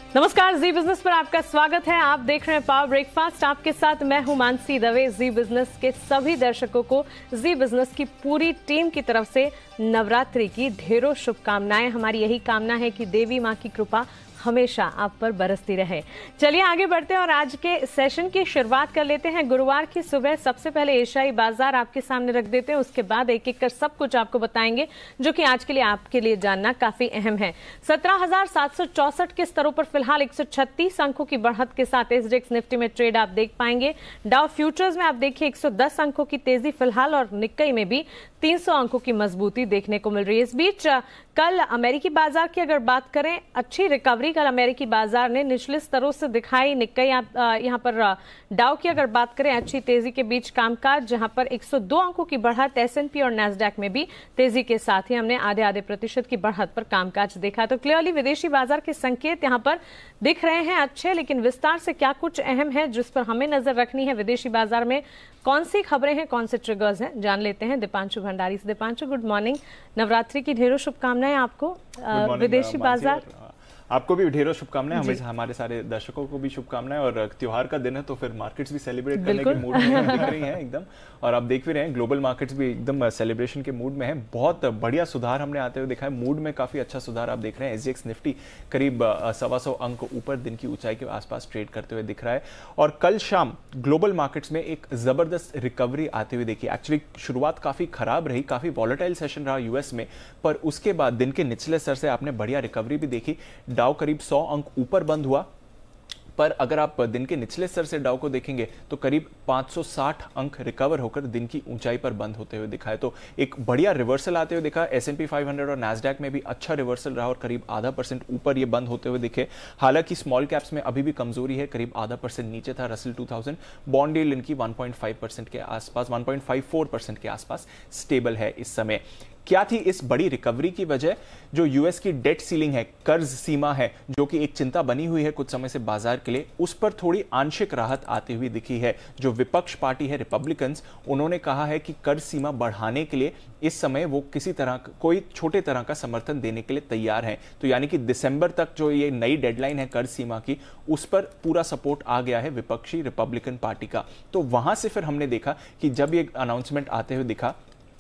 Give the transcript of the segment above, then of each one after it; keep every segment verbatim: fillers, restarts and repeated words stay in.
नमस्कार, जी बिजनेस पर आपका स्वागत है। आप देख रहे हैं पावर ब्रेकफास्ट। आपके साथ मैं हूं मानसी दवे। जी बिजनेस के सभी दर्शकों को जी बिजनेस की पूरी टीम की तरफ से नवरात्रि की ढेरों शुभकामनाएं। हमारी यही कामना है कि देवी मां की कृपा हमेशा आप पर बरसती रहे। चलिए आगे बढ़ते हैं और आज के सेशन की शुरुआत कर लेते हैं। गुरुवार की सुबह सबसे पहले एशियाई बाजार आपके सामने रख देते हैं, उसके बाद एक एक कर सब कुछ आपको बताएंगे जो कि आज के लिए आपके लिए जानना काफी अहम है। सत्रह हजार सात सौ चौसठ के स्तरों पर फिलहाल एक सौ छत्तीस अंकों की बढ़त के साथ एसडेक्स निफ्टी में ट्रेड आप देख पाएंगे। डाउ फ्यूचर्स में आप देखिए एक सौ दस अंकों की तेजी फिलहाल और निक्कई में भी तीन सौ अंकों की मजबूती देखने को मिल रही है। इस बीच कल अमेरिकी बाजार की अगर बात करें, अच्छी रिकवरी कल अमेरिकी बाजार ने निचले स्तरों से दिखाई। निक्कई यहां पर डाउ की अगर बात करें, अच्छी तेजी के बीच कामकाज, जहां पर एक सौ दो अंकों की बढ़त। एसएनपी और नैस्डैक में भी तेजी के साथ ही हमने आधे आधे प्रतिशत की बढ़त पर कामकाज देखा। तो क्लियरली विदेशी बाजार के संकेत यहां पर दिख रहे हैं अच्छे, लेकिन विस्तार से क्या कुछ अहम है जिस पर हमें नजर रखनी है, विदेशी बाजार में कौन सी खबरें हैं, कौन से ट्रिगर्स हैं, जान लेते हैं दीपांशु भंडारी से। Deepanshu, good morning. नवरात्रि की ढेरों शुभकामनाएं आपको। विदेशी बाजार आपको भी ढेरों शुभकामनाएं, हमें हमारे सारे दर्शकों को भी शुभकामनाएं। और त्योहार का दिन है तो फिर मार्केट्स भी सेलिब्रेट करने के मूड में दिख रही हैं एकदम। और आप देख भी रहे हैं ग्लोबल मार्केट्स भी एकदम सेलिब्रेशन के मूड में हैं। बहुत बढ़िया सुधार हमने आते हुए देखा है, मूड में काफी अच्छा सुधार आप देख रहे हैं। एसजीएक्स निफ्टी करीब सवा सौ अंक ऊपर दिन की ऊंचाई के आसपास ट्रेड करते हुए दिख रहा है। और कल शाम ग्लोबल मार्केट्स में एक जबरदस्त रिकवरी आते हुए देखी। एक्चुअली शुरुआत काफी खराब रही, काफी वॉलेटाइल सेशन रहा यूएस में, पर उसके बाद दिन के निचले स्तर से आपने बढ़िया रिकवरी भी देखी। डाउ करीब सौ अंक ऊपर बंद हुआ, पर अगर आप दिन के निचले स्तर से डाउ को देखेंगे तो करीब पाँच सौ साठ अंक रिकवर होकर दिन की ऊंचाई पर बंद होते हुए दिखा है। तो एक बढ़िया रिवर्सल आते हुए दिखा। एसएनपी पाँच सौ और नैस्डैक में भी अच्छा रिवर्सल रहा और करीब आधा परसेंट ऊपर ये बंद होते हुए दिखे। हालांकि स्मॉल कैप्स में अभी भी कमजोरी है, करीब आधा परसेंट नीचे था Russell two thousand. Bond yield इनकी वन पॉइंट फाइव परसेंट के आसपास one point five four percent के आसपास स्टेबल है इस समय। क्या थी इस बड़ी रिकवरी की वजह? जो यूएस की डेट सीलिंग है, कर्ज सीमा है, जो कि एक चिंता बनी हुई है कुछ समय से बाजार के लिए, उस पर थोड़ी आंशिक राहत आती हुई दिखी है। जो विपक्ष पार्टी है रिपब्लिकन्स, उन्होंने कहा है कि कर्ज सीमा बढ़ाने के लिए इस समय वो किसी तरह कोई छोटे तरह का समर्थन देने के लिए तैयार हैं। तो यानी कि दिसंबर तक जो ये नई डेडलाइन है कर्ज सीमा की, उस पर पूरा सपोर्ट आ गया है विपक्षी रिपब्लिकन पार्टी का। तो वहां से फिर हमने देखा कि जब ये अनाउंसमेंट आते हुए दिखा,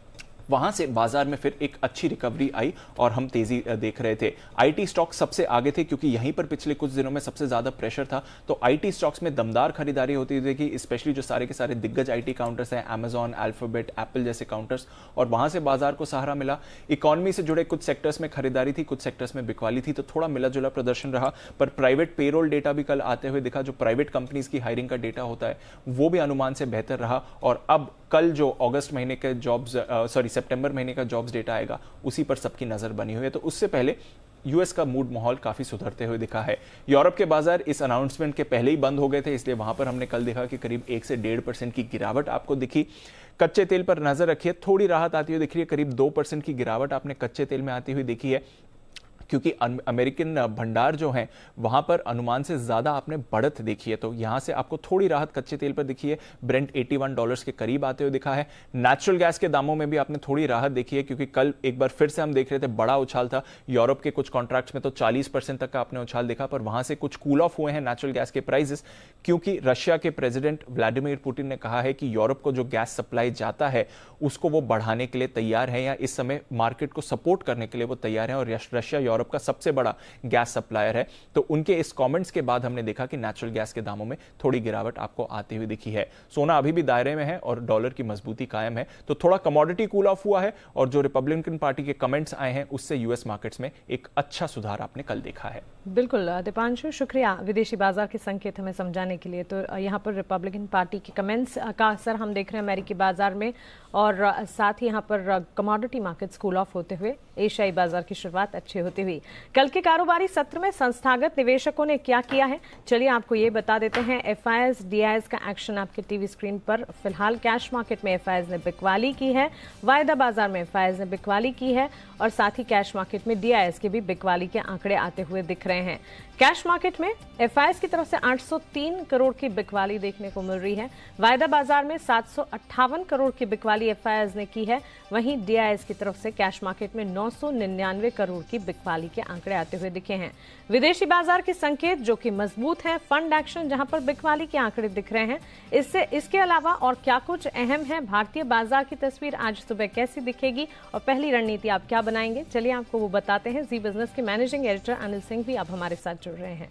वहां से बाजार में फिर एक अच्छी रिकवरी आई और हम तेजी देख रहे थे। आईटी स्टॉक सबसे आगे थे क्योंकि यहीं पर पिछले कुछ दिनों में सबसे ज्यादा प्रेशर था। तो आईटी स्टॉक्स में दमदार खरीदारी होती थी, स्पेशली जो सारे के सारे दिग्गज आईटी काउंटर्स हैं, अमेजॉन, अल्फाबेट, एप्पल जैसे काउंटर्स, और वहां से बाजार को सहारा मिला। इकोनॉमी से जुड़े कुछ सेक्टर्स में खरीदारी थी, कुछ सेक्टर्स में बिकवाली थी, तो थोड़ा मिला जुला प्रदर्शन रहा। पर प्राइवेट पेरोल डेटा भी कल आते हुए दिखा। जो प्राइवेट कंपनीज की हायरिंग का डेटा होता है वो भी अनुमान से बेहतर रहा। और अब कल जो अगस्त महीने के जॉब्स सॉरी सितंबर महीने का जॉब्स डेटा आएगा, उसी पर सबकी नजर बनी हुई है। तो उससे पहले यूएस का मूड माहौल काफी सुधरते हुए दिखा है। यूरोप के बाजार इस अनाउंसमेंट के पहले ही बंद हो गए थे, इसलिए वहां पर हमने कल देखा कि करीब एक से डेढ़ परसेंट की गिरावट आपको दिखी। कच्चे तेल पर नजर रखिए, थोड़ी राहत आती हुई दिख रही है। करीब दो परसेंट की गिरावट आपने कच्चे तेल में आती हुई देखी है, क्योंकि अमेरिकन भंडार जो हैं वहां पर अनुमान से ज्यादा आपने बढ़त देखी है। तो यहां से आपको थोड़ी राहत कच्चे तेल पर दिखी है। ब्रेंट इक्यासी डॉलर्स के करीब आते हुए दिखा है। नेचुरल गैस के दामों में भी आपने थोड़ी राहत देखी है, क्योंकि कल एक बार फिर से हम देख रहे थे बड़ा उछाल था। यूरोप के कुछ कॉन्ट्रैक्ट्स में तो चालीस परसेंट तक का आपने उछाल देखा, पर वहां से कुछ कूल ऑफ हुए हैं नेचुरल गैस के प्राइसेस, क्योंकि रशिया के प्रेसिडेंट व्लादिमीर पुतिन ने कहा है कि यूरोप को जो गैस सप्लाई जाता है उसको वो बढ़ाने के लिए तैयार है, या इस समय मार्केट को सपोर्ट करने के लिए वो तैयार है। और रशिया यूरोप का सबसे बड़ा गैस सप्लायर है। तो उनके इस कमेंट्स के बाद हमने देखा कि नेचुरल गैस के दामों में थोड़ी गिरावट आपको आती हुई दिखी है। सोना अभी भी दायरे में है और डॉलर की मजबूती कायम है। तो थोड़ा कमोडिटी कूल ऑफ हुआ है, और जो रिपब्लिकन पार्टी के कमेंट्स आए हैं उससे यूएस मार्केट्स में एक अच्छा सुधार आपने कल देखा है। बिल्कुल दीपांशु, शुक्रिया विदेशी बाजार के संकेत हमें समझाने के लिए। तो यहाँ पर रिपब्लिकन पार्टी के कमेंट्स का असर हम देख रहे हैं अमेरिकी बाजार में, और साथ ही यहाँ पर कमोडिटी मार्केट कूल ऑफ होते हुए एशियाई बाजार की शुरुआत अच्छी होती हुई। कल के कारोबारी सत्र में संस्थागत निवेशकों ने क्या किया है, चलिए आपको ये बता देते हैं। एफआईएस डीआईएस का एक्शन आपके टीवी स्क्रीन पर। फिलहाल कैश मार्केट में एफआईएस ने बिकवाली की है, वायदा बाजार में एफआईएस ने बिकवाली की है, और साथ ही कैश मार्केट में डीआईएस के भी बिकवाली के आंकड़े आते हुए दिख रहे हैं। कैश मार्केट में एफआईएस की तरफ से आठ सौ तीन करोड़ की बिकवाली देखने को मिल रही है। वायदा बाजार में सात सौ अट्ठावन करोड़ की बिकवाली एफआईएस ने की है। वहीं डीआईएस की तरफ से कैश मार्केट में नौ सौ निन्यानवे करोड़ की बिकवाली के आंकड़े आते हुए दिखे हैं। विदेशी बाजार के संकेत जो कि मजबूत हैं, फंड एक्शन जहां पर बिकवाली के आंकड़े दिख रहे हैं। इससे इसके अलावा और क्या कुछ अहम है, भारतीय बाजार की तस्वीर आज सुबह कैसी दिखेगी और पहली रणनीति आप क्या बनाएंगे, चलिए आपको वो बताते हैं। जी बिजनेस के मैनेजिंग एडिटर अनिल सिंह भी अब हमारे साथ जुड़ रहे हैं।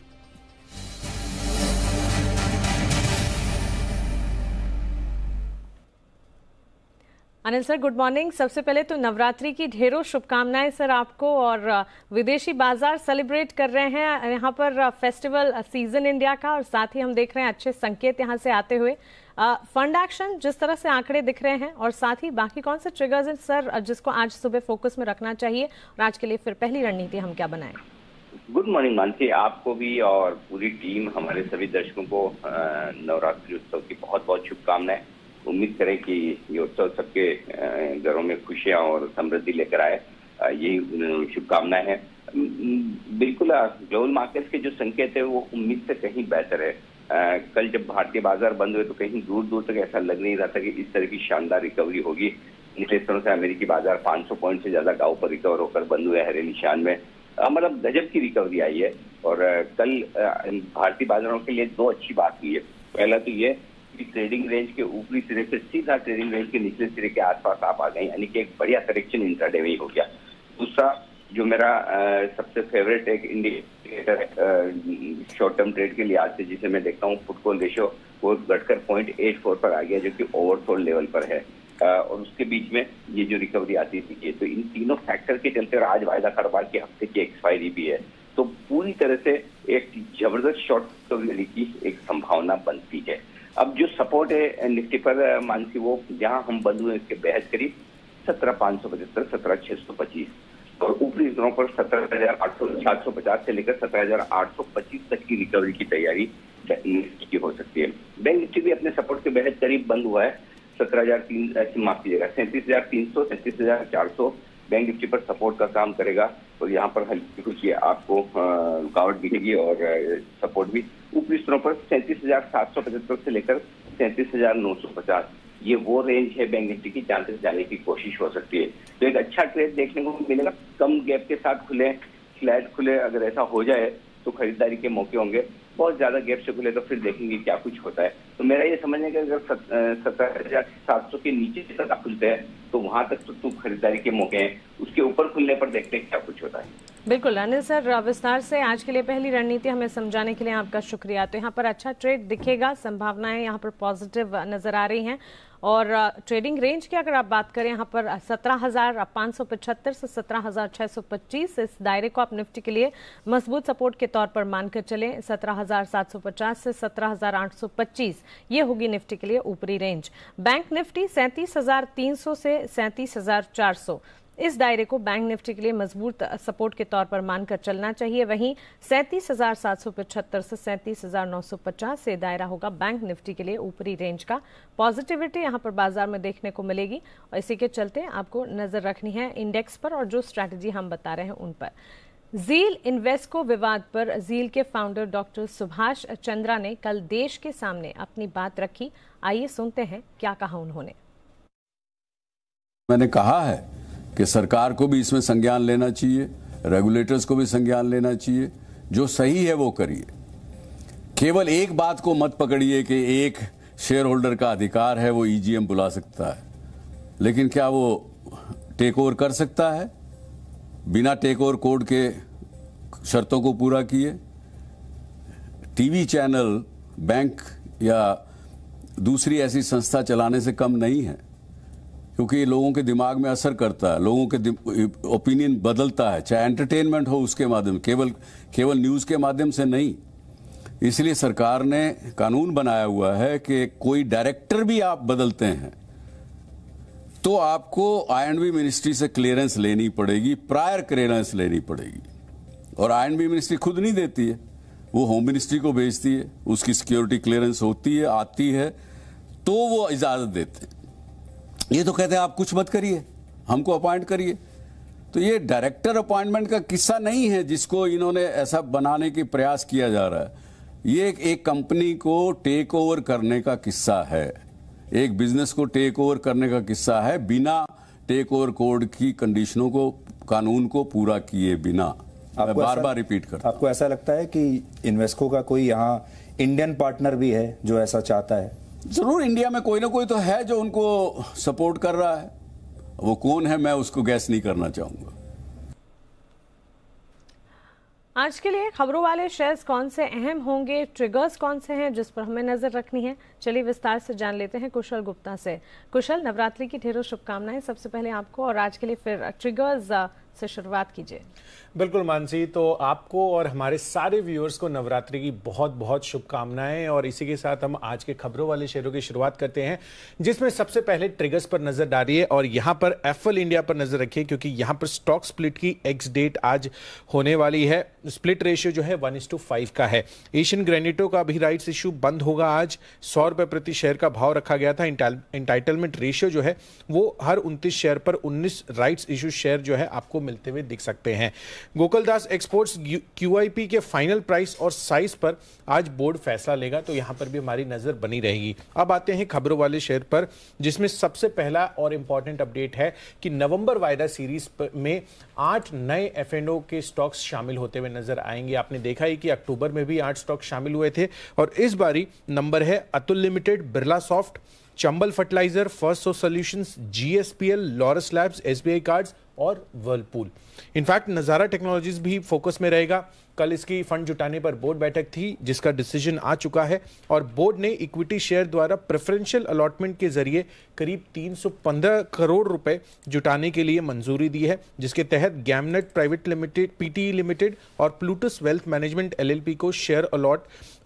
Anil sir, good morning. सबसे पहले तो नवरात्रि की ढेरों शुभकामनाएं सर आपको। और विदेशी बाजार सेलिब्रेट कर रहे हैं यहाँ पर फेस्टिवल सीजन इंडिया का, और साथ ही हम देख रहे हैं अच्छे संकेत यहाँ से आते हुए। फंड एक्शन जिस तरह से आंकड़े दिख रहे हैं, और साथ ही बाकी कौन से ट्रिगर्स हैं सर जिसको आज सुबह फोकस में रखना चाहिए, और आज के लिए फिर पहली रणनीति हम क्या बनाएं? गुड मॉर्निंग मानसी, आपको भी और पूरी टीम, हमारे सभी दर्शकों को नवरात्रि उत्सव की बहुत बहुत शुभकामनाएं। उम्मीद करें कि ये उत्सव सबके घरों में खुशियां और समृद्धि लेकर आए, यही शुभकामनाएं हैं। बिल्कुल ग्लोबल मार्केट्स के जो संकेत है वो उम्मीद से कहीं बेहतर है। कल जब भारतीय बाजार बंद हुए तो कहीं दूर दूर तक ऐसा लग नहीं रहा था कि इस तरह की शानदार रिकवरी होगी। पिछले तरह से अमेरिकी बाजार पाँच सौ पॉइंट से ज्यादा डाउ पर रिकवर होकर बंद हुए हरे निशान में। मतलब गजब की रिकवरी आई है। और कल भारतीय बाजारों के लिए दो अच्छी बात हुई है। पहला तो ये कि ट्रेडिंग रेंज के ऊपरी सिरे से सीधा ट्रेडिंग रेंज के निचले सिरे के आसपास आप आ गए, यानी कि एक बढ़िया करेक्शन इंट्राडे में ही हो गया। दूसरा जो मेरा सबसे फेवरेट एक इंडिकेटर है शॉर्ट टर्म ट्रेड के लिहाज से, जिसे मैं देखता हूँ पुट कॉल रेशियो, वो घटकर पॉइंट एट फोर पर आ गया, जो कि ओवरसोल्ड लेवल पर है। और उसके बीच में ये जो रिकवरी आती थी, तो इन तीनों फैक्टर के चलते और आज वायदा कारोबार के हफ्ते की एक्सपायरी भी है, तो पूरी तरह से एक जबरदस्त शॉर्ट रिकवरी की एक संभावना बनती है। अब जो सपोर्ट है निफ्टी पर मानसी, वो जहां हम बंद हुए इसके बेहद करीब सत्रह पाँच सौ पचहत्तर, सत्रह छह सौ पच्चीस, और ऊपरी स्तरों पर सत्रह हजार आठ सौ सात सौ पचास से लेकर सत्रह हजार आठ सौ पच्चीस तक की रिकवरी की तैयारी निफ्टी की हो सकती है। बैंक निफ्टी भी अपने सपोर्ट के बेहद करीब बंद हुआ है, सत्रह हजार तीन माफ कीजिएगा सैंतीस हजार तीन सौ सैंतीस हजार चार सौ बैंक निफ्टी पर सपोर्ट का काम करेगा। और यहाँ पर हल्की फुल्की आपको रुकावट दिखेगी और सपोर्ट भी ऊपरी स्तरों पर सैंतीस हजार सात सौ पचहत्तर से लेकर सैंतीस हजार नौ सौ पचास, ये वो रेंज है बैंक निफ्टी की जहाँ तक जाने की कोशिश हो सकती है। तो एक अच्छा ट्रेड देखने को मिलेगा। कम गैप के साथ खुले, फ्लैट खुले, अगर ऐसा हो जाए तो खरीदारी के मौके होंगे। बहुत ज्यादा गैप से खुले तो फिर देखेंगे क्या कुछ होता है। तो मेरा ये समझने का, अगर सत्रह हजार सात सौ के नीचे तक खुलते हैं तो वहां तक तो, तो खरीदारी के मौके हैं, उसके ऊपर खुलने पर देखते हैं क्या कुछ होता है। बिल्कुल अनिल सर, विस्तार से आज के लिए पहली रणनीति हमें समझाने के लिए आपका शुक्रिया। तो यहाँ पर अच्छा ट्रेड दिखेगा, संभावनाएं यहाँ पर पॉजिटिव नजर आ रही हैं। और ट्रेडिंग रेंज की अगर आप बात करें, यहाँ पर सत्रह हजार पाँच सौ पचहत्तर से सत्रह हजार छह सौ पच्चीस, इस दायरे को आप निफ्टी के लिए मजबूत सपोर्ट के तौर पर मानकर चलें। सत्रह हजार सात सौ पचास से सत्रह हजार आठ सौ पच्चीस ये होगी निफ्टी के लिए ऊपरी रेंज। बैंक निफ्टी सैंतीस हजार तीन सौ से सैंतीस हजार चार सौ, इस दायरे को बैंक निफ्टी के लिए मजबूत सपोर्ट के तौर पर मानकर चलना चाहिए। वहीं सैंतीस हजार सात सौ पचहत्तर से सैंतीस हजार नौ सौ पचास से दायरा होगा बैंक निफ्टी के लिए ऊपरी रेंज का। पॉजिटिविटी यहां पर बाजार में देखने को मिलेगी, और इसी के चलते आपको नजर रखनी है इंडेक्स पर और जो स्ट्रैटेजी हम बता रहे हैं उन पर। जील इन्वेस्को विवाद पर जील के फाउंडर डॉक्टर सुभाष चंद्रा ने कल देश के सामने अपनी बात रखी। आइए सुनते हैं क्या कहा उन्होंने। मैंने कहा है कि सरकार को भी इसमें संज्ञान लेना चाहिए, रेगुलेटर्स को भी संज्ञान लेना चाहिए, जो सही है वो करिए। केवल एक बात को मत पकड़िए कि एक शेयर होल्डर का अधिकार है वो ईजीएम बुला सकता है, लेकिन क्या वो टेक ओवर कर सकता है बिना टेक ओवर कोड के शर्तों को पूरा किए? टीवी चैनल, बैंक या दूसरी ऐसी संस्था चलाने से कम नहीं है, क्योंकि ये लोगों के दिमाग में असर करता है, लोगों के ओपिनियन बदलता है, चाहे एंटरटेनमेंट हो उसके माध्यम, केवल केवल न्यूज के माध्यम से नहीं। इसलिए सरकार ने कानून बनाया हुआ है कि कोई डायरेक्टर भी आप बदलते हैं तो आपको आई एंड बी मिनिस्ट्री से क्लियरेंस लेनी पड़ेगी, प्रायर क्लियरेंस लेनी पड़ेगी। और आई एंड बी मिनिस्ट्री खुद नहीं देती है, वो होम मिनिस्ट्री को भेजती है, उसकी सिक्योरिटी क्लियरेंस होती है, आती है, तो वो इजाजत देते हैं। ये तो कहते हैं आप कुछ मत करिए, हमको अपॉइंट करिए। तो ये डायरेक्टर अपॉइंटमेंट का किस्सा नहीं है जिसको इन्होंने ऐसा बनाने की प्रयास किया जा रहा है। ये एक, एक कंपनी को टेक ओवर करने का किस्सा है, एक बिजनेस को टेक ओवर करने का किस्सा है, बिना टेक ओवर कोड की कंडीशनों को, कानून को पूरा किए बिना। मैं बार बार रिपीट करता हूं। आपको ऐसा लगता है कि इन्वेस्को का कोई यहाँ इंडियन पार्टनर भी है जो ऐसा चाहता है? जरूर इंडिया में कोई ना कोई तो है जो उनको सपोर्ट कर रहा है। वो कौन है मैं उसको गैस नहीं करना चाहूंगा। आज के लिए खबरों वाले शेयर्स कौन से अहम होंगे, ट्रिगर्स कौन से हैं जिस पर हमें नजर रखनी है, चलिए विस्तार से जान लेते हैं कुशल गुप्ता से। कुशल, नवरात्रि की ढेरों शुभकामनाएं सबसे पहले आपको, और आज के लिए फिर ट्रिगर्स से शुरुआत कीजिए। बिल्कुल मानसी, तो आपको और हमारे सारे व्यूअर्स को नवरात्रि की बहुत बहुत शुभकामनाएं। और इसी के साथ हम आज के खबरों वाले शेयरों की शुरुआत करते हैं, जिसमें सबसे पहले ट्रिगर्स पर नजर डालिए और यहां पर एफएल इंडिया पर नजर रखिए, क्योंकि यहां पर स्टॉक स्प्लिट की एक्स डेट आज होने वाली है। स्प्लिट रेशियो जो है वन इज टू फाइव का है। एशियन ग्रेनिटो का भी राइट्स इशू बंद होगा आज। सौ रुपए प्रति शेयर का भाव रखा गया था। इंटाइटलमेंट रेशियो जो है वो हर उनतीस शेयर पर उन्नीस राइट्स इशू शेयर जो है आपको मिलते हुए दिख सकते हैं। गोकुलदास एक्सपोर्ट्स क्यूआईपी के फाइनल प्राइस और साइज पर आज बोर्ड फैसला लेगा, तो यहां पर भी हमारी नजर बनी रहेगी। अब आते हैं खबरों वाले शेयर पर, जिसमें सबसे पहला और इंपॉर्टेंट अपडेट है कि नवंबर वायदा सीरीज में आठ नए एफ एंड ओ के स्टॉक्स शामिल होते हुए नजर आएंगे। आपने देखा ही कि अक्टूबर में भी आठ स्टॉक शामिल हुए थे, और इस बारी नंबर है Atul limited, Birla soft, Chambal fertiliser, first so solutions, GSPL, Laurus labs, SBI cards और वर्लपूल। इनफैक्ट नजारा टेक्नोलॉजीज भी फोकस में रहेगा। कल इसकी फंड जुटाने पर बोर्ड बैठक थी, जिसका डिसीजन आ चुका है, और बोर्ड ने इक्विटी शेयर द्वारा प्रेफरेंशियल अलॉटमेंट के जरिए करीब तीन सौ पंद्रह करोड़ रुपए जुटाने के लिए मंजूरी दी है, जिसके तहत Gamnet private limited, PTE limited और प्लूटस वेल्थ मैनेजमेंट एलएलपी को शेयर अलॉट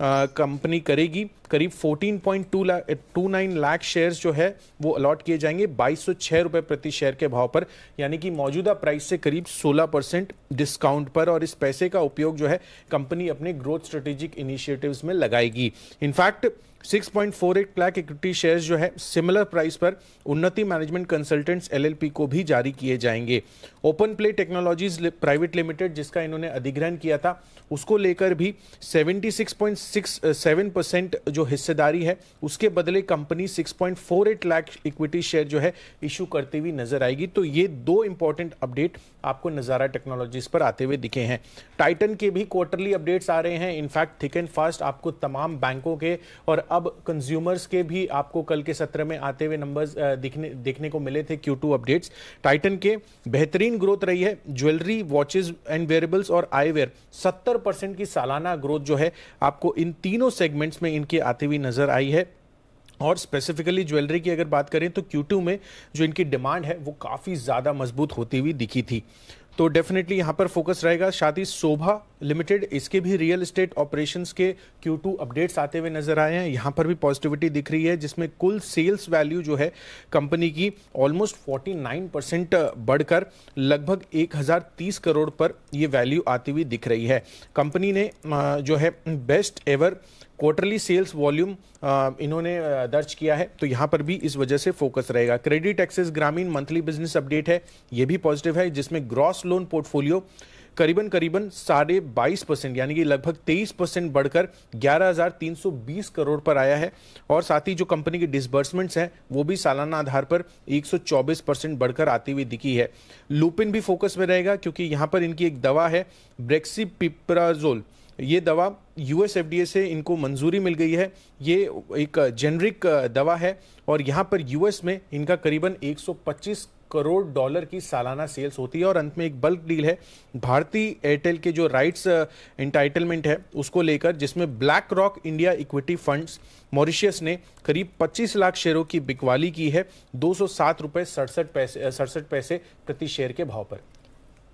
कंपनी करेगी। करीब चौदह पॉइंट दो नौ लाख शेयर्स जो है वो अलॉट किए जाएंगे बाईस सौ छह रुपए प्रति शेयर के भाव पर, यानी कि मौजूदा प्राइस से करीब सोलह परसेंट डिस्काउंट पर। और इस पैसे का उपयोग जो है कंपनी अपने ग्रोथ स्ट्रेटेजिक इनिशिएटिव्स में लगाएगी। इनफैक्ट छह पॉइंट चार आठ लाख इक्विटी शेयर्स जो है सिमिलर प्राइस पर उन्नति मैनेजमेंट कंसल्टेंट्स एलएलपी को भी जारी किए जाएंगे। Open Play technologies private limited, जिसका इन्होंने अधिग्रहण किया था, उसको लेकर भी छिहत्तर पॉइंट छह सात परसेंट जो हिस्सेदारी है उसके बदले कंपनी छह पॉइंट चार आठ लाख इक्विटी शेयर जो है इशू करती हुई नजर आएगी। तो ये दो इंपॉर्टेंट अपडेट आपको नजारा टेक्नोलॉजीज पर आते हुए दिखे हैं। टाइटन के भी क्वार्टरली अपडेट्स आ रहे हैं। इनफैक्ट थिक एंड फास्ट आपको तमाम बैंकों के और अब कंज्यूमर्स के भी आपको कल के सत्र में आते हुए नंबर्स दिखने देखने को मिले थे। क्यू टू अपडेट्स टाइटन के बेहतरीन ग्रोथ रही है। ज्वेलरी, वॉचेस एंड वेयरेबल्स और आईवेयर सत्तर परसेंट की सालाना ग्रोथ जो है आपको इन तीनों सेगमेंट्स में इनके आती हुई नजर आई है। और स्पेसिफिकली ज्वेलरी की अगर बात करें तो क्यू टू में जो इनकी डिमांड है वो काफी ज्यादा मजबूत होती हुई दिखी थी, तो डेफिनेटली यहां पर फोकस रहेगा। साथ ही शोभा लिमिटेड, इसके भी रियल एस्टेट ऑपरेशंस के क्यू टू अपडेट्स आते हुए नजर आए हैं। यहां पर भी पॉजिटिविटी दिख रही है, जिसमें कुल सेल्स वैल्यू जो है कंपनी की ऑलमोस्ट उनचास परसेंट बढ़कर लगभग एक हज़ार तीस करोड़ पर यह वैल्यू आती हुई दिख रही है। कंपनी ने जो है best ever quarterly sales volume इन्होंने दर्ज किया है, तो यहां पर भी इस वजह से फोकस रहेगा। Credit access Grameen monthly business update है, यह भी पॉजिटिव है, जिसमें ग्रॉस लोन पोर्टफोलियो करीबन करीबन साढ़े बाईस परसेंट यानी कि लगभग तेईस परसेंट बढ़कर ग्यारह हजार तीन सौ बीस करोड़ पर आया है। और साथ ही जो कंपनी की डिसबर्समेंट्स हैं वो भी सालाना आधार पर एक सौ चौबीस परसेंट बढ़कर आती हुई दिखी है। लुपिन भी फोकस में रहेगा, क्योंकि यहां पर इनकी एक दवा है ब्रेक्सिपिप्राजोल, ये दवा यूएस एफडीए से इनको मंजूरी मिल गई है। ये एक जेनरिक दवा है और यहां पर यूएस में इनका करीबन एक सौ पच्चीस करोड़ डॉलर की सालाना सेल्स होती है। और अंत में एक बल्क डील है भारती एयरटेल के जो राइट्स एंटाइटलमेंट है उसको लेकर, जिसमें BlackRock India equity funds Mauritius ने करीब पच्चीस लाख शेयरों की बिकवाली की है दो सौ सात रुपए सड़सठ पैसे सड़सठ पैसे प्रति शेयर के भाव पर।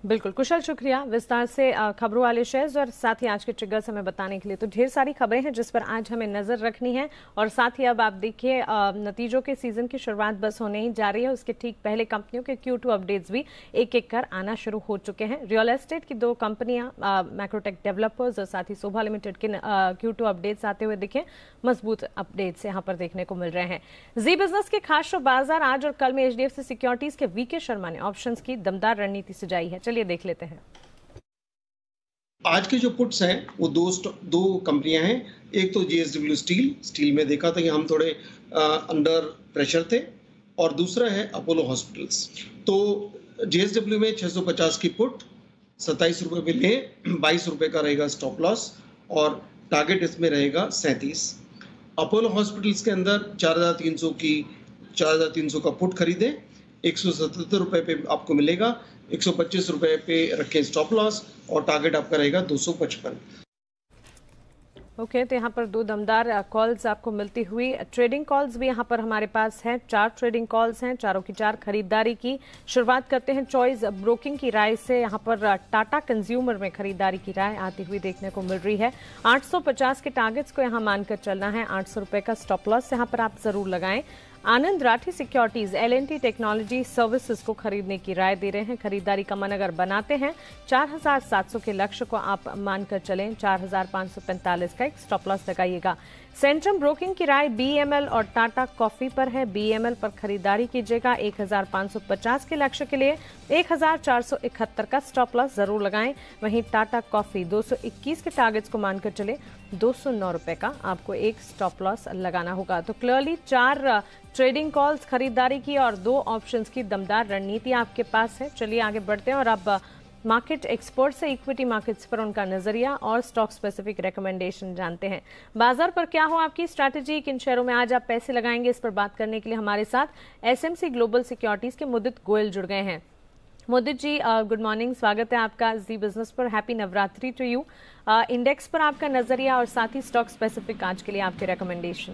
बिल्कुल कुशल, शुक्रिया विस्तार से खबरों वाले शेयर्स और साथ ही आज के ट्रिगर्स हमें बताने के लिए। तो ढेर सारी खबरें हैं जिस पर आज हमें नजर रखनी है और साथ ही अब आप देखिए नतीजों के सीजन की शुरुआत बस होने ही जा रही है, उसके ठीक पहले कंपनियों के क्यू टू अपडेट्स भी एक एक कर आना शुरू हो चुके हैं। रियल एस्टेट की दो कंपनियां मैक्रोटेक डेवलपर्स और साथ ही शोभा लिमिटेड के क्यू टू अपडेट्स आते हुए दिखे, मजबूत अपडेट्स यहाँ पर देखने को मिल रहे हैं। जी बिजनेस के खास शो बाजार आज और कल में एचडीएफसी सिक्योरिटीज के वीके शर्मा ने ऑप्शंस की दमदार रणनीति सुझाई है, चलिए देख लेते हैं। आज के जो पुट्स हैं वो दो दो कंपनियां हैं। एक तो जेएसडब्ल्यू स्टील स्टील में देखा था कि हम थोड़े अंडर प्रेशर थे, और दूसरा है अपोलो हॉस्पिटल्स। तो जेएसडब्ल्यू में छह सौ पचास की पुट सत्ताईस रुपए पे लें, बाईस रुपए का रहेगा स्टॉप लॉस और टारगेट इसमें रहेगा सैंतीस। अपोलो हॉस्पिटल्स के अंदर चार हजार तीन सौ की चार हजार तीन सौ का पुट खरीदें, एक सौ सतहत्तर रुपए पे आपको मिलेगा, एक सौ पच्चीस रुपए पे रखें स्टॉप लॉस और टारगेट आपका रहेगा दो सौ पचपन। ओके okay, तो यहाँ पर दो दमदार कॉल्स आपको मिलती हुई। ट्रेडिंग कॉल्स भी यहाँ पर हमारे पास हैं, चार ट्रेडिंग कॉल्स हैं, चारों की चार खरीदारी की। शुरुआत करते हैं चॉइस ब्रोकिंग की राय से। यहाँ पर टाटा कंज्यूमर में खरीदारी की राय आती हुई देखने को मिल रही है। आठ सौ पचास के टारगेट्स को यहाँ मानकर चलना है, आठ सौ रुपए का स्टॉप लॉस यहाँ पर आप जरूर लगाएं। Anand Rathi securities L and T technology services को खरीदने की राय दे रहे हैं। खरीदारी का मन अगर बनाते हैं चार हजार सात सौ के लक्ष्य को आप मानकर चलें, चार हजार पाँच सौ पैंतालीस का एक स्टॉप लॉस लगाइएगा। सेंट्रम ब्रोकिंग की राय बीएमएल और टाटा कॉफी पर है, बीएमएल पर खरीदारी कीजिएगा, एक हजार पाँच सौ पचास के लक्ष्य के लिए एक हजार चार सौ इकहत्तर का स्टॉप लॉस जरूर लगाएं। वहीं टाटा कॉफी दो सौ इक्कीस के टारगेट्स को मानकर चले, दो सौ नौ रुपए का आपको एक स्टॉप लॉस लगाना होगा। तो क्लियरली चार ट्रेडिंग कॉल्स खरीदारी की और दो ऑप्शंस की दमदार रणनीति आपके पास है। चलिए आगे बढ़ते हैं और अब मार्केट एक्सपर्ट से इक्विटी मार्केट्स पर उनका नजरिया और स्टॉक स्पेसिफिक रिकमेंडेशन जानते हैं। बाजार पर क्या हो आपकी स्ट्रैटेजी, किन शेयरों में आज आप पैसे लगाएंगे, इस पर बात करने के लिए हमारे साथ एसएमसी ग्लोबल सिक्योरिटीज के मुदित गोयल जुड़ गए हैं। मुदित जी गुड मॉर्निंग, स्वागत है आपका जी बिजनेस पर, happy Navratri to you. Index पर आपका नजरिया और साथ ही स्टॉक स्पेसिफिक आज के लिए आपके recommendation.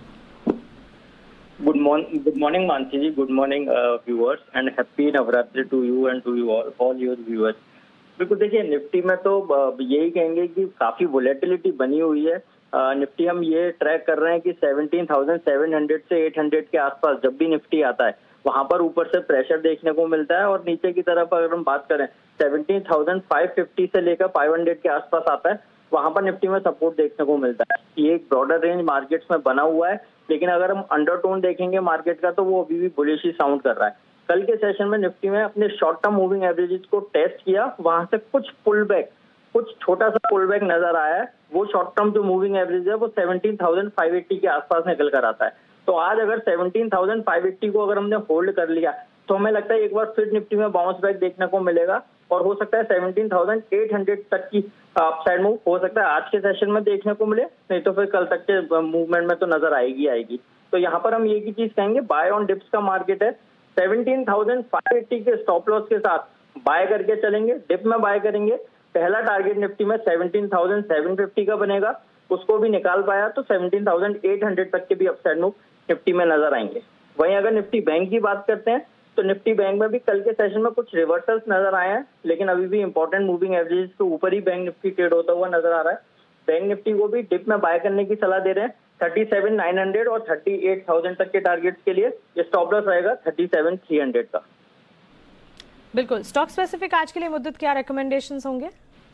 Good morning good morning Mansi ji, good morning viewers and happy Navratri to you and to you all all your viewers. बिल्कुल देखिए, निफ्टी में तो uh, यही कहेंगे कि काफी वोलेटिलिटी बनी हुई है। uh, निफ्टी हम ये ट्रैक कर रहे हैं कि सत्रह हज़ार सात सौ से आठ सौ के आसपास जब भी निफ्टी आता है वहां पर ऊपर से प्रेशर देखने को मिलता है, और नीचे की तरफ अगर हम बात करें सत्रह हज़ार पाँच सौ पचास से लेकर पाँच सौ के आसपास आता है, वहां पर निफ्टी में सपोर्ट देखने को मिलता है। ये एक ब्रॉडर रेंज मार्केट्स में बना हुआ है, लेकिन अगर हम अंडरटोन देखेंगे मार्केट का तो वो अभी भी बुलिश ही साउंड कर रहा है। कल के सेशन में निफ्टी में अपने शॉर्ट टर्म मूविंग एवरेजेस को टेस्ट किया, वहां से कुछ पुल बैक कुछ छोटा सा पुल बैक नजर आया है। वो शॉर्ट टर्म जो मूविंग एवरेज है वो सत्रह हज़ार पाँच सौ अस्सी के आसपास निकल कर आता है। तो आज अगर सत्रह हज़ार पाँच सौ अस्सी को अगर हमने होल्ड कर लिया तो हमें लगता है एक बार फिर निफ्टी में बाउंस बैक देखने को मिलेगा, और हो सकता है सत्रह हज़ार आठ सौ तक की अपसाइड मूव हो सकता है आज के सेशन में देखने को मिले, नहीं तो फिर कल तक के मूवमेंट में तो नजर आएगी आएगी। तो यहाँ पर हम ये की चीज कहेंगे, बाय ऑन डिप्स का मार्केट है। सत्रह हज़ार पाँच सौ अस्सी के स्टॉप लॉस के साथ बाय करके चलेंगे, डिप में बाय करेंगे। पहला टारगेट निफ्टी में सत्रह हज़ार सात सौ पचास का बनेगा, उसको भी निकाल पाया तो सत्रह हज़ार आठ सौ तक के भी अपसाइड मूव निफ्टी में नजर आएंगे। वहीं अगर निफ्टी बैंक की बात करते हैं तो निफ्टी बैंक में भी कल के सेशन में कुछ रिवर्सल्स नजर आए हैं, लेकिन अभी भी इंपॉर्टेंट मूविंग एवरेज के ऊपर ही बैंक निफ्टी ट्रेड होता हुआ नजर आ रहा है। बैंक निफ्टी को भी डिप में बाय करने की सलाह दे रहे हैं। सैंतीस हज़ार नौ सौ और अड़तीस हज़ार तक के टारगेट्स के लिए स्टॉप लॉस रहेगा सैंतीस हज़ार तीन सौ का। बिल्कुल, स्टॉक स्पेसिफिक आज के लिए मुद्दत क्या रिकमेंडेशंस होंगे?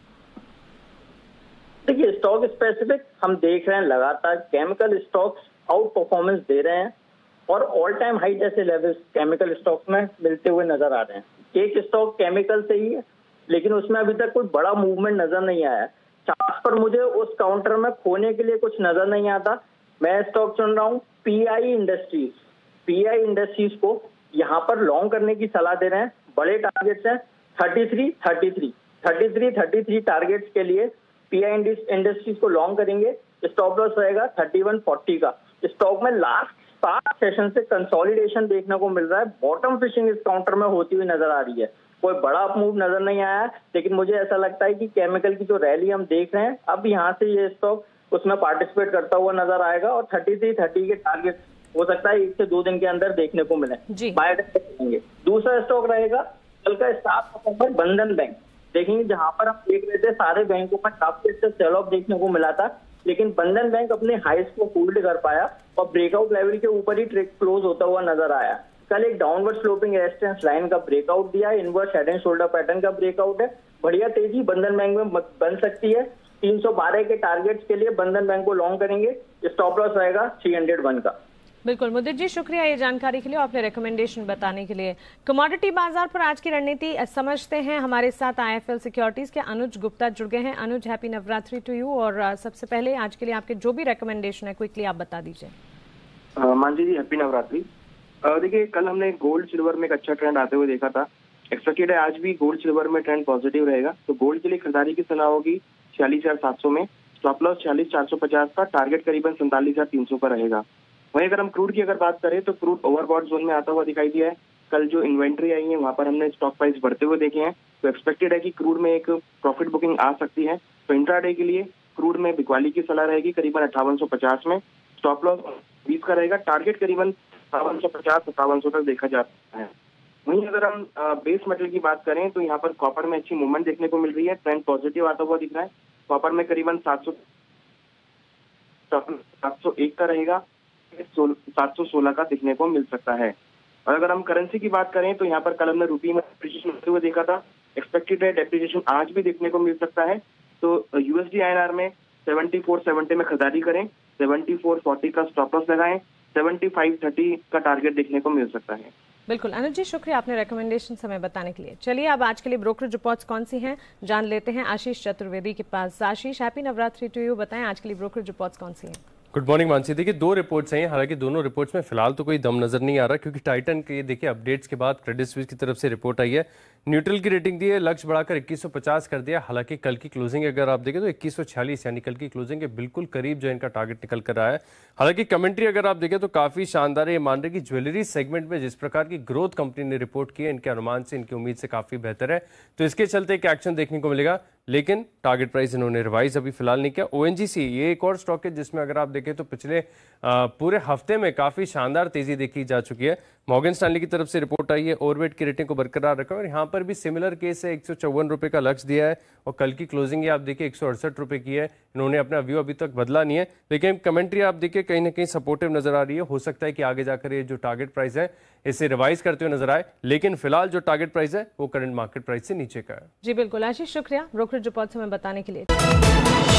देखिए, स्टॉक स्पेसिफिक हम देख रहे हैं लगातार केमिकल स्टॉक्स आउट परफॉर्मेंस दे रहे हैं और ऑल टाइम हाई जैसे लेवल्स केमिकल स्टॉक्स में मिलते हुए नजर आ रहे हैं। एक स्टॉक केमिकल से ही है, लेकिन उसमें अभी तक कोई बड़ा मूवमेंट नजर नहीं आया। चार्ट पर मुझे उस काउंटर में खोने के लिए कुछ नजर नहीं आता। मैं स्टॉक चुन रहा हूँ पीआई इंडस्ट्रीज। पीआई इंडस्ट्रीज को यहाँ पर लॉन्ग करने की सलाह दे रहे हैं। बड़े टारगेट्स हैं तैंतीस, तैंतीस, तैंतीस, तैंतीस टारगेट्स के लिए पीआई इंडस्ट्रीज को लॉन्ग करेंगे। स्टॉप लॉस रहेगा इकतीस सौ चालीस का। स्टॉक में लास्ट सात सेशन से कंसोलिडेशन देखने को मिल रहा है। बॉटम फिशिंग इस काउंटर में होती हुई नजर आ रही है। कोई बड़ा मूव नजर नहीं आया, लेकिन मुझे ऐसा लगता है कि केमिकल की जो रैली हम देख रहे हैं अब यहाँ से ये स्टॉक उसमें पार्टिसिपेट करता हुआ नजर आएगा और तैंतीस, तीस के टारगेट हो सकता है एक से दो दिन के अंदर देखने को मिले। बाय करेंगे। दूसरा स्टॉक रहेगा कल का स्टार परफॉर्मर बंधन बैंक देखेंगे, जहां पर हम देख रहे थे सारे बैंकों में काफी अच्छा सेल ऑफ देखने को मिला था, लेकिन बंधन बैंक अपने हाइस को होल्ड कर पाया और ब्रेकआउट लेवल के ऊपर ही ट्रेड क्लोज होता हुआ नजर आया। कल एक डाउनवर्ड स्लोपिंग रेजिस्टेंस लाइन का ब्रेकआउट दिया, inverse head and shoulder pattern का ब्रेकआउट है। बढ़िया तेजी बंधन बैंक में बन सकती है। तीन सौ बारह के टारगेट्स के लिए बंधन बैंक को लॉन्ग करेंगे, स्टॉप लॉस रहेगा तीन सौ एक का। बिल्कुल मुदित जी, शुक्रिया ये जानकारी के लिए, आपने रिकमेंडेशन बताने के लिए। कमोडिटी बाजार पर आज की रणनीति समझते हैं। हमारे साथ आईएफएल सिक्योरिटीज के अनुज गुप्ता जुड़ गए हैं। Anuj, happy Navratri to you. और सबसे पहले आज के लिए आपके जो भी रिकमेंडेशन है क्विकली आप बता दीजिए। मानसी जी, हैप्पी नवरात्रि। देखिए, कल हमने गोल्ड सिल्वर में एक अच्छा ट्रेंड आते हुए देखा था। एक्सपेक्टेड है आज भी गोल्ड सिल्वर में ट्रेंड पॉजिटिव रहेगा, तो गोल्ड के लिए खरीदारी की सलाह होगी छियालीस हजार सात सौ में, स्टॉप लॉस छियालीस चार सौ पचास का, टारगेट करीबन सैंतालीस हजार तीन सौ का रहेगा। वहीं अगर हम क्रूड की अगर बात करें तो क्रूड ओवरबॉट जोन में आता हुआ दिखाई दिया है। कल जो इन्वेंट्री आई है वहां पर हमने स्टॉक प्राइस बढ़ते हुए देखे हैं, तो एक्सपेक्टेड है कि क्रूड में एक प्रॉफिट बुकिंग आ सकती है। तो इंट्राडे के लिए क्रूड में बिकवाली की सलाह रहेगी करीबन अट्ठावन सौ पचास में, स्टॉप लॉस बीस का रहेगा, टारगेट करीबन सत्तावन सौ पचास सत्तावन सौ तक देखा जाता है। वहीं अगर हम बेस मेटल की बात करें तो यहाँ पर कॉपर में अच्छी मूवमेंट देखने को मिल रही है, ट्रेंड पॉजिटिव आता हुआ दिख रहा है। कॉपर में करीबन सात सौ सात सौ एक का रहेगा, सात सौ सोलह का देखने को मिल सकता है। और अगर हम करेंसी की बात करें तो यहाँ पर कल हमने रुपये में डेप्रिसिएशन होते हुए देखा था, एक्सपेक्टेड है डेप्रिसिएशन आज भी देखने को मिल सकता है। तो यूएसडी आईएनआर में सेवेंटी फोर सेवेंटी में खरीदारी करें, सेवेंटी फोर फोर्टी का स्टॉप लॉस लगाएं, सेवेंटी फाइव थर्टी का टारगेट देखने को मिल सकता है। बिल्कुल अनुज जी, शुक्रिया आपने रिकमेंडेशन समय बताने के लिए। चलिए अब आज के लिए ब्रोकरेज रिपोर्ट्स कौन सी हैं जान लेते हैं आशीष चतुर्वेदी के पास। Ashish, happy Navratri to you. बताएं आज के लिए ब्रोकरेज रिपोर्ट्स कौन सी हैं? Good morning Mansi. देखिए, दो रिपोर्ट्स हैं, हालांकि दोनों रिपोर्ट्स में फिलहाल तो कोई दम नजर नहीं आ रहा, क्योंकि टाइटन के देखिए अपडेट्स के बाद क्रेडिट स्विस की तरफ से रिपोर्ट आई है, न्यूट्रल की रेटिंग दी है, लक्ष्य बढ़ाकर इक्कीस सौ पचास कर दिया। हालांकि कल की क्लोजिंग अगर आप देखें तो इक्कीस सौ छियालीस यानी कल की क्लोजिंग के बिल्कुल करीब जो इनका टारगेट निकल कर आया है। हालांकि कमेंट्री अगर आप देखें तो काफी शानदार है, ये मान रहे कि ज्वेलरी सेगमेंट में जिस प्रकार की ग्रोथ कंपनी ने रिपोर्ट की है, इनके अनुमान से इनकी उम्मीद से काफी बेहतर है, तो इसके चलते एक एक्शन देखने को मिलेगा। लेकिन टारगेट प्राइस इन्होंने रिवाइज अभी फिलहाल नहीं किया। ओएनजीसी ये एक और स्टॉक है जिसमें अगर आप देखें तो पिछले पूरे हफ्ते में काफी शानदार तेजी देखी जा चुकी है। मॉर्गन स्टैनली की तरफ से रिपोर्ट आई है, ओवरवेट की रेटिंग को बरकरार रखा और यहाँ पर भी सिमिलर केस है, एक सौ चौवन रुपए का लक्ष्य दिया है और कल की क्लोजिंग आप देखिए एक सौ अड़सठ रुपए की है। इन्होंने अपना व्यू अभी तक बदला नहीं है, लेकिन कमेंट्री आप देखिए कहीं ना कहीं सपोर्टिव नजर आ रही है। हो सकता है कि आगे जाकर ये जो टारगेट प्राइस है इसे रिवाइज करते हुए नजर आए, लेकिन फिलहाल जो टारगेट प्राइस है वो करंट मार्केट प्राइस से नीचे का है। जी बिल्कुल आशीष, शुक्रिया ब्रोकरेज रिपोर्ट हमें बताने के लिए।